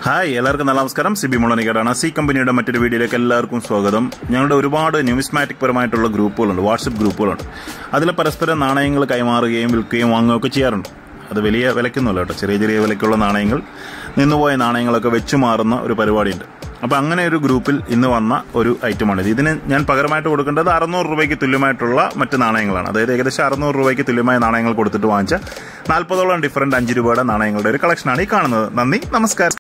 Hi, എല്ലാവർക്കും നല്ല നമസ്കാരം. സിബി മുളനിക്കാടാണ്. സി കമ്പനിയുടെ മറ്റൊരു വീഡിയോയിലേക്ക് എല്ലാവർക്കും സ്വാഗതം. ഞങ്ങളുടെ ഒരുപാട് ന്യൂമിസ്മാറ്റിക് പരമായിട്ടുള്ള ഗ്രൂപ്പുകളുണ്ട്, വാട്സപ്പ് ഗ്രൂപ്പുകളുണ്ട്. അതിൽ പരസ്പരം നാണയങ്ങൾ കൈമാറുകയും വിൽക്കുകയും വാങ്ങുകയൊക്കെ ചെയ്യാറുണ്ട്. അത് വലിയ വിലയ്ക്കൊന്നുമല്ല കേട്ടോ, ചെറിയ ചെറിയ വിലയ്ക്കുള്ള നാണയങ്ങൾ, നിന്നുപോയ നാണയങ്ങളൊക്കെ വെച്ചു മാറുന്ന ഒരു പരിപാടിയുണ്ട്. അപ്പോൾ അങ്ങനെ ഒരു ഗ്രൂപ്പിൽ ഇന്ന് വന്ന ഒരു ഐറ്റമാണിത്. ഇതിന് ഞാൻ പകരമായിട്ട് കൊടുക്കേണ്ടത് 600 രൂപയ്ക്ക് തുല്യമായിട്ടുള്ള മറ്റ് നാണയങ്ങളാണ്. അതായത് ഏകദേശം 600 രൂപയ്ക്ക് തുല്യമായ നാണയങ്ങൾ കൊടുത്തിട്ട് വാങ്ങിച്ച 40ഓളം ഡിഫറൻറ്റ് 5 രൂപയുടെ നാണയങ്ങളുടെ ഒരു കളക്ഷനാണ് ഈ കാണുന്നത്. നന്ദി, നമസ്കാരം.